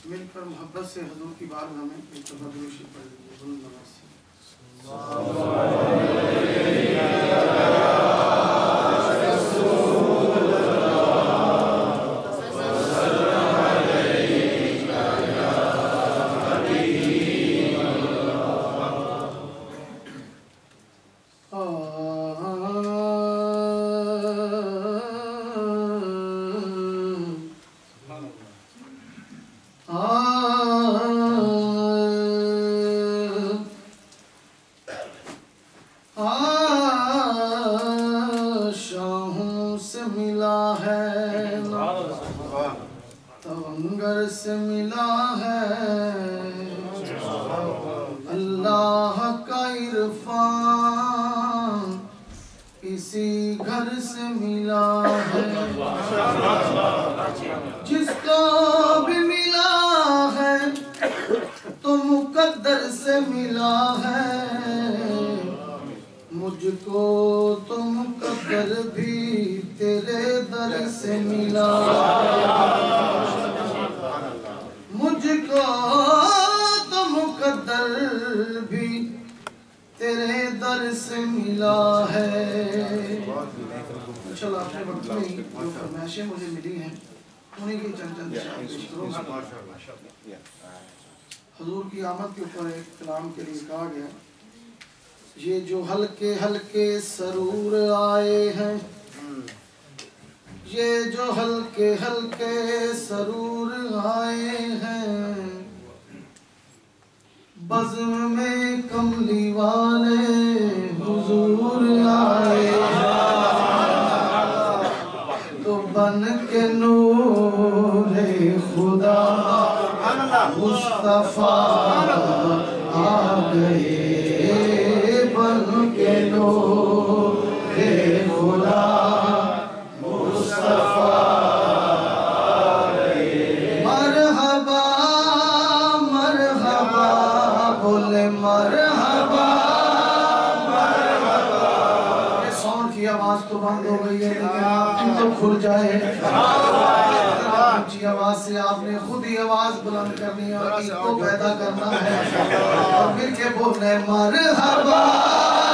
مل کر محبت سے حضور کی بارگاہ میں ایک دفعہ درود شریف پڑھ لیجیے بلند آواز سے۔ شاہوں سے ملا ہے تونگر سے ملا ہے اللہ کا عرفان اسی گھر سے ملا ہے جس کو بھی ملا ہے تو مقدر سے ملا ہے مجھ کو تو مقدر بھی تیرے در سے ملا مجھ کو تو مقدر بھی تیرے در سے ملا ہے۔ چلو آپ نے وقت میں جو فرمائشیں مجھے ملی ہیں انہیں کی چند اشعار پیش کروں گا۔ حضور کی آمد کے اوپر ایک کلام کے لیے کہا گیا یہ جو ہلکے ہلکے سرور آئے ہیں یہ جو ہلکے ہلکے سرور آئے ہیں بزم میں کملی والے حضور آئے ہیں تو بن کے نور خدا مصطفیٰ آ گئے بن کے نور خدا مصطفیٰ آ گئے مرحبا مرحبا بولے مرحبا مرحبا۔ یہ ساؤنڈ کی آواز تو بند ہو گئی ہے لیکن آپ کی تو کھل جائے اونچی آواز سے آپ نے خود ہی آواز بلند کرنی ہے اور عید کو پیدا کرنا ہے اور مل کے بولنا ہے مرحبا